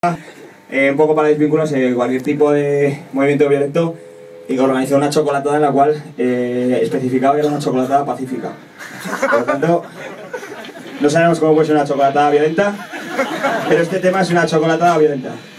Un poco para desvincularse de cualquier tipo de movimiento violento y que organizó una chocolatada en la cual especificaba que era una chocolatada pacífica. Por lo tanto, no sabemos cómo puede ser una chocolatada violenta, pero este tema es una chocolatada violenta.